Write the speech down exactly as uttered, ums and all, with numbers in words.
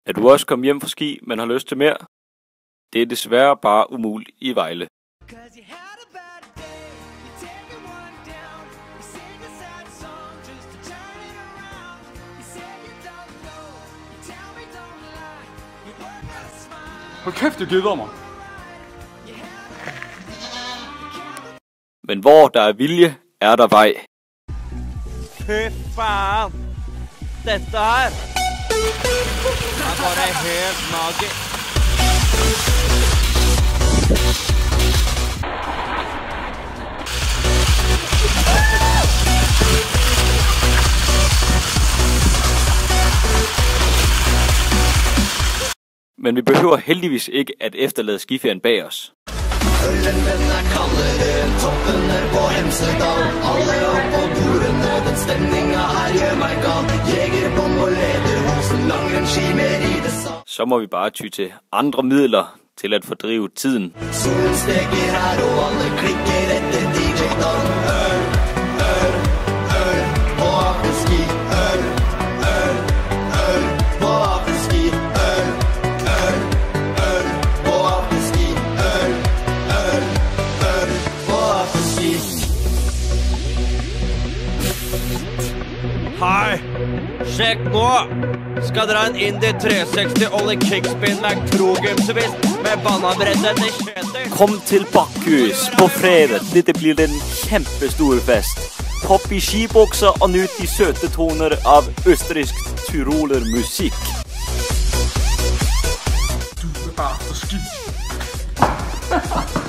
Er du også kommet hjem fra ski, men har lyst til mere? Det er desværre bare umuligt i Vejle. Hold kæft, det gider mig. Men hvor der er vilje, er der vej. Fy fan! Dette her er bare helt magisk. Men vi behøver heldigvis ikke at efterlade skiferien bag os. Øllen den er kaldere, toppen er på Hemsedal. Alle opp på bordene, den stemninga her gjør meg gal. Jegerbom og lederhosen, langrennsski med ridesal. Så må vi bare ty til andre midler til at fordrive tiden. Solen steker her, og alle klikker etter D J-Dan. Øl, øl, øl, på afterski. Øl, øl, øl, på afterski. Øl, øl, øl, på afterski. Øl, øl, øl, på afterski. Hei, sjekk nå! Skal dra en Indy tre seksti Ollie Kickspin med Krogum-twist med bananbredde til Kjetil. Kom til Bakkhus på fredag. Dette blir en kjempestor fest. Hopp i skibukser og nyt de søte toner av østerriksk tyroler musikk. Du er bare for skidt.